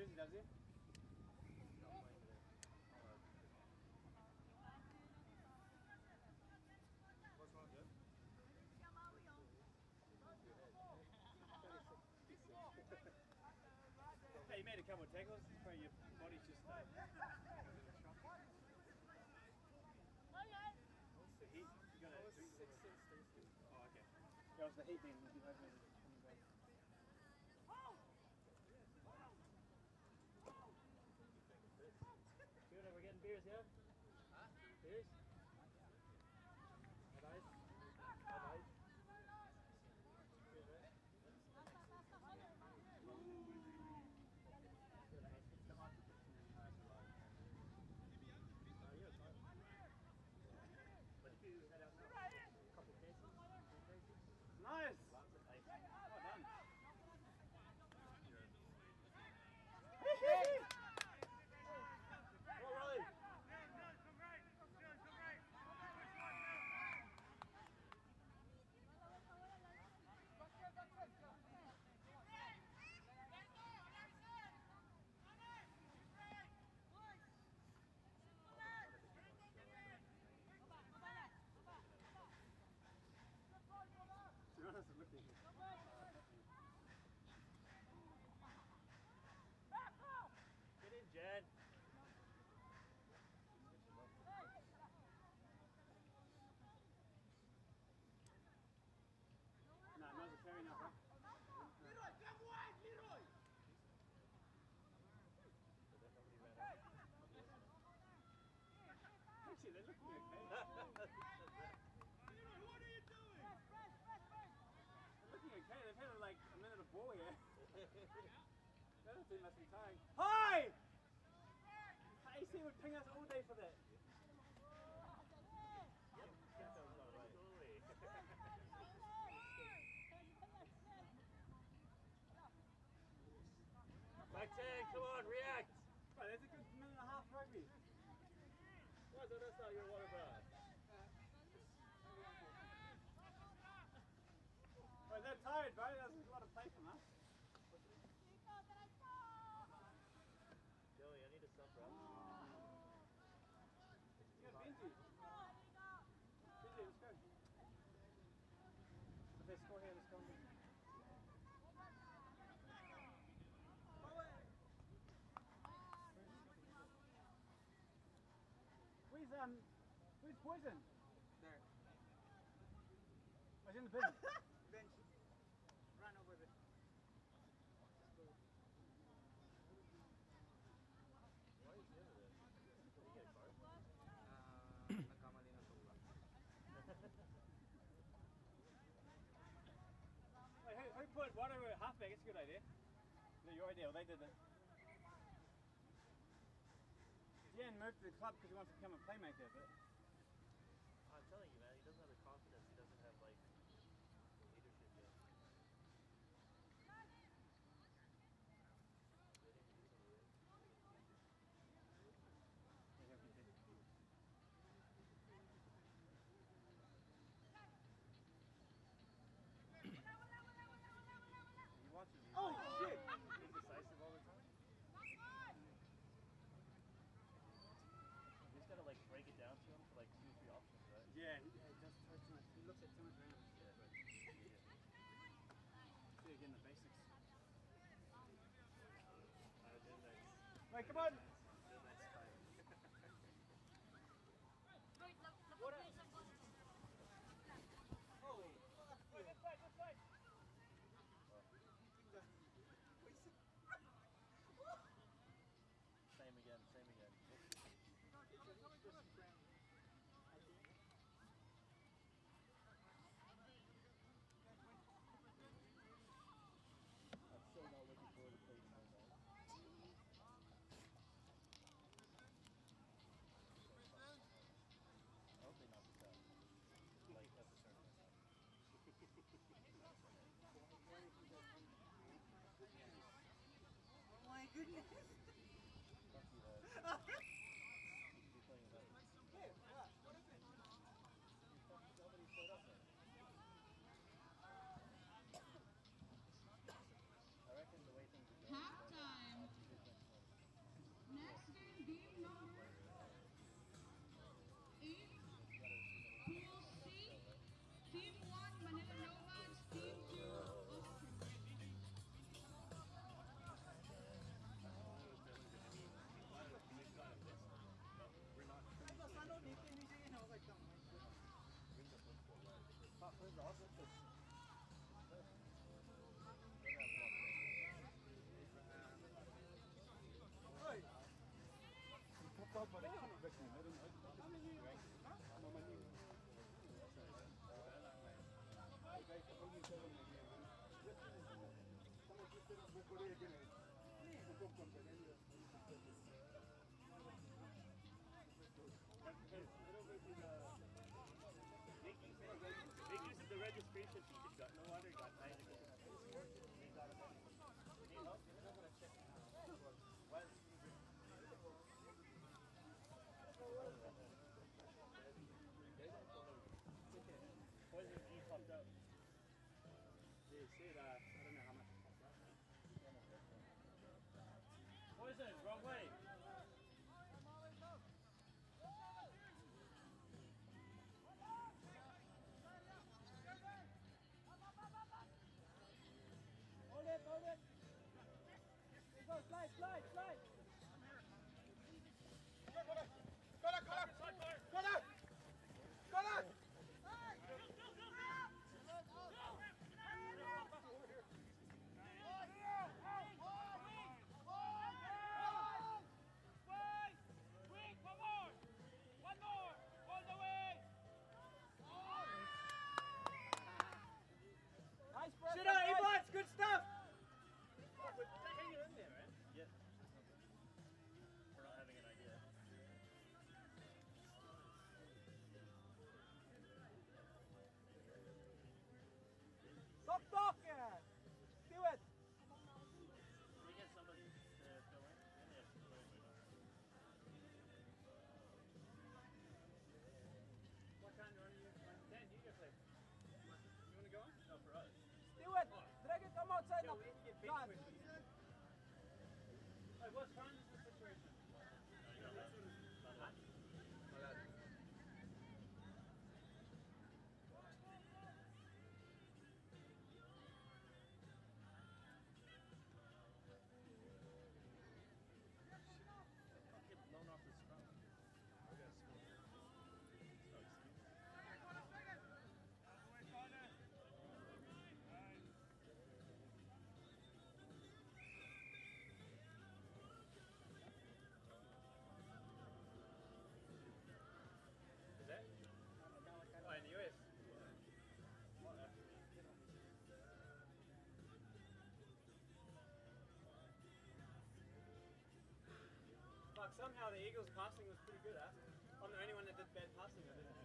jersey, does he? What's wrong, Jeff? Hey, you made a couple of tackles, but your body's just What's the heat? You got Oh, a it's 6-6. Oh, okay. That was the heat then. Good, we're getting beers, yeah? Huh? Beers? Nice. Nice. Good, right? Yeah, it's fine. But if you head out now, a couple cases, 2 cases. Nice! Lots of ice. Well done. Go, Riley! To be honest, it looked easy. Get in, Jen. No, now's a carry now, bro. Leroy, come wide, Leroy! Actually, they're looking okay. Leroy, what are you doing? They're looking okay. They've had like a minute of ball here. The other team must be tiring. Hi! AC would ping us all day for that. Back 10, come on, react! Right, that's a good minute and a half rugby. What? So that's not your water bath. Right, they're tired, bro. That's a lot of play from us. Joey, I need a sub, bro. You got Benji. Benji, let's go. If they score here, let's go. Where's Poison? There. Oh, he's in the bin. Bench. Run over there. Why is he over there? Did he get a card? Nagkamali ng tungla. Wait, who put whatever halfback? It's a good idea. No, your idea. Well, they did it. Jan moved to the club because he wants to become a playmaker, but I'm telling you, man, he doesn't have the confidence. He doesn't have, like, the leadership yet. he watches you. Oh, shit! He's decisive all the time. You just gotta, like, break it down to him for, like, 2 or 3 options, right? Yeah, he does too much. He looks at too much around. Yeah. See again the basics. Nice. Wait, come on! Nice fight. Oh! Good fight, good fight! Same again. I'm so not looking forward to playing my Make use of the registration fee. You've got no water, you got 9 to go. Need help? What? Poison E popped out. They say that, I don't know how much it costs. Poison, wrong way. Hold it. Go, slide. Shit out, E-Bots, good stuff! But they're hanging in there, right? Yeah. For not having an idea. Talk! Do it! Can we get somebody to fill in? Yeah, What kind are you? Dan, you get played. You want to go? no, for us. Do it! Drag it, come outside now. we need to get big John. quick. Hey, what's Francis' situation? Get blown off the scrum. I got smoke. No excuse. Is that? Oh, in the US. Fuck, somehow the Eagles' passing was pretty good, huh? I'm the only one that did bad passing, I didn't.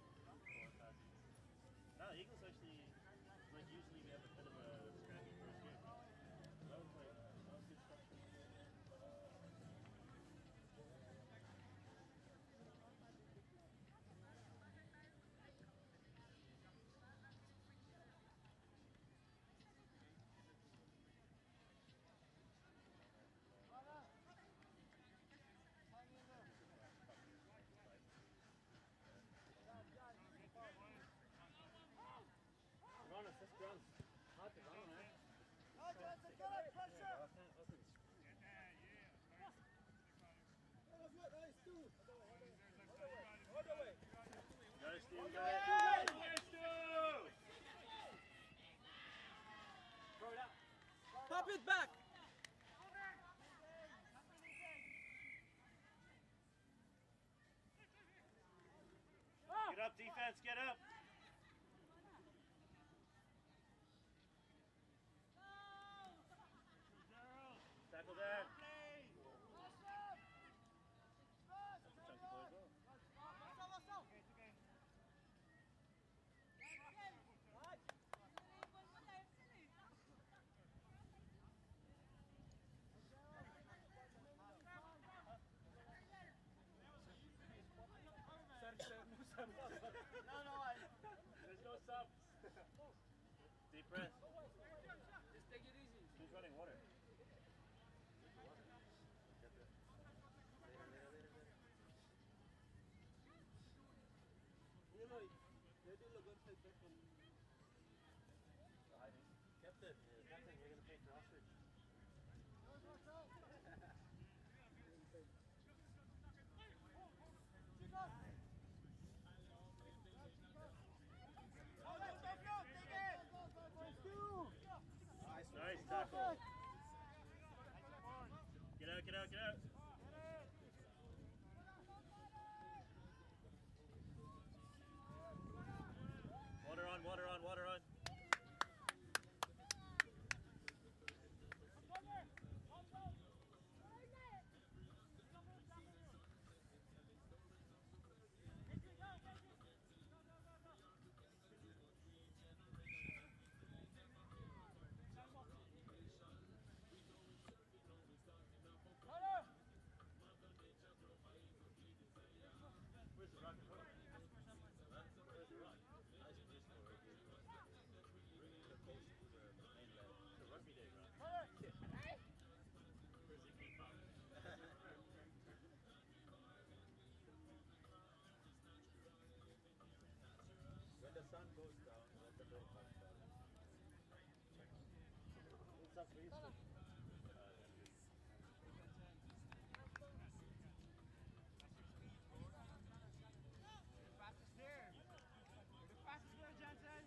No, Eagles actually, like usually we have a bit of a scrappy first game. That was good stuff. Honest, this ground's hard to run, man. Go, Steve, go. Throw it out. Pop it back! Get up, defense, get up. Tackle that. There's no subs. Deep breath. Just take it easy. Who's running water? You know, they do look good back from... Captain, Captain, you're going to pay for ostrich. goes down, let the little comes down. It's up for you. Fastest there. The fastest there, Johnson.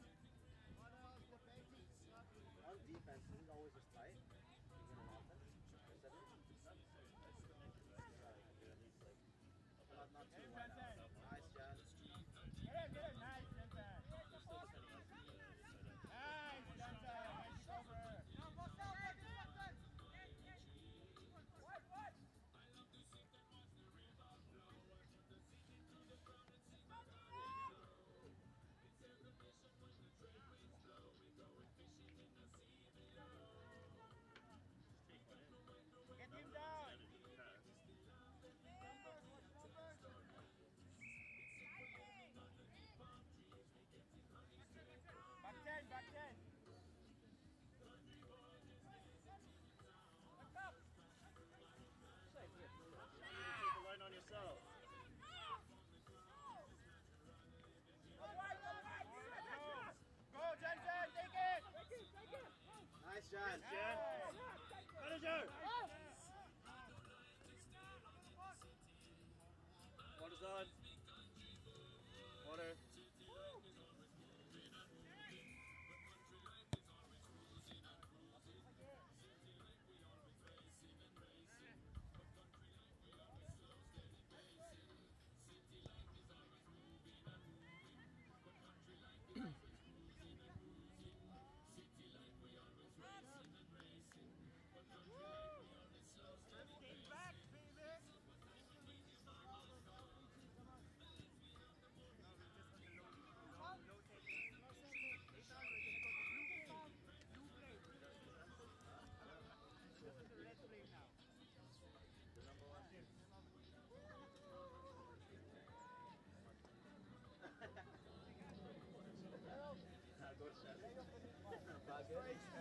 On defense, isn't it always just tight? Even on offense? Or seven? Not too wide out. Nice, John. Get it. Nice, Johnson. Nice, Johnson. Nice cover. Get him down. Back 10. Take the line on yourself. Go, Johnson, take it. Nice, John. Jen. Manager. Water's on. Water. Back, baby. Bagay.